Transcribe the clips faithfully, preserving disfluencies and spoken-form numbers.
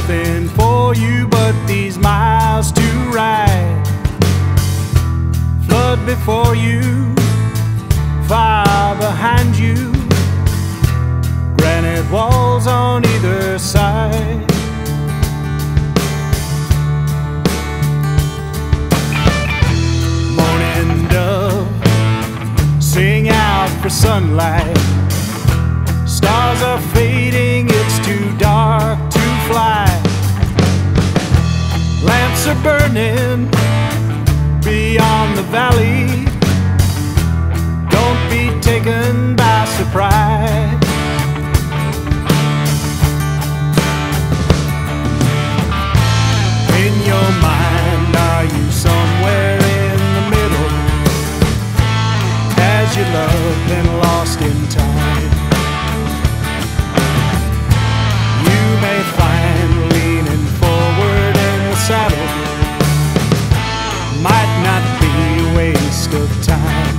nothing for you but these miles to ride. Flood before you, fire behind you, granite walls on either side. Morning dove, sing out for sunlight. Stars are fading, it's too dark to fly. Lamps are burning beyond the valley. Don't be taken by surprise. In your mind, are you somewhere in the middle? Has your love been lost in time? You may find leaning forward in the saddle might not be a waste of time.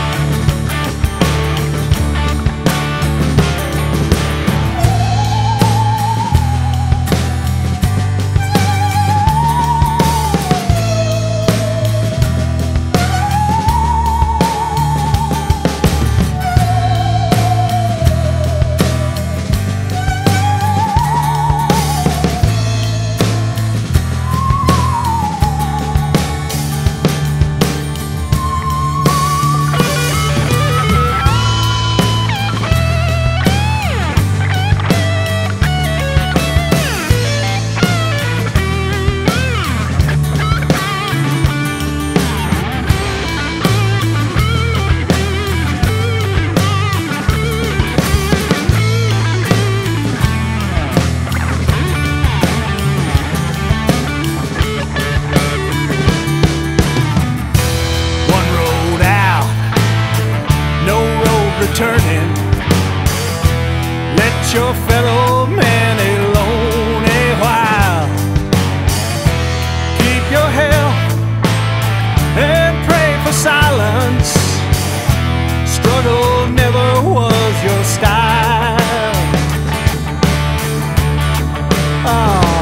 Returning, let your fellow man alone a while. Keep your health and pray for silence. Struggle never was your style. Oh.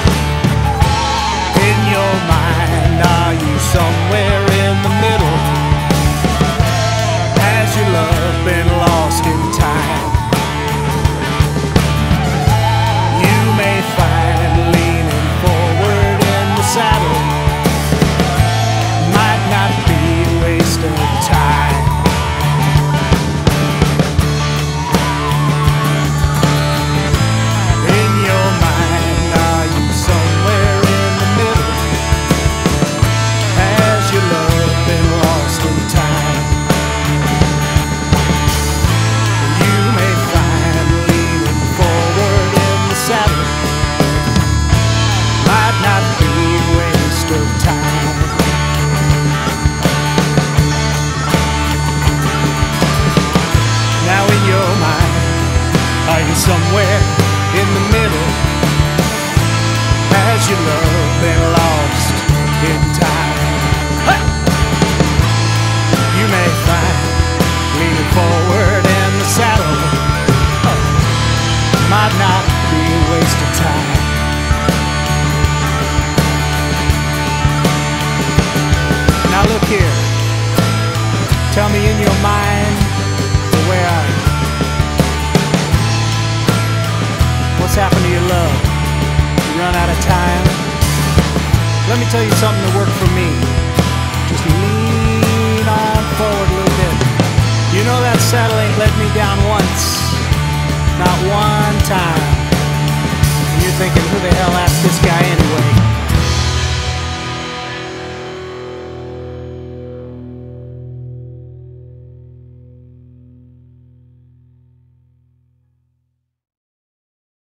In your mind, are you somewhere in the middle? Has your love been lost in time? You may find leaning forward in the saddle might not be a waste of time. In your mind, are you somewhere in the middle? Has your love been lost in time? Somewhere in the middle, has your love been lost in time? Hey! You may find leaning forward in the saddle oh, might not be a waste of time. Now look here, tell me in your mind where are you? What's happened to your love? You run out of time? Let me tell you something that worked for me. Just lean on forward a little bit. You know that saddle ain't let me down once. Not one time.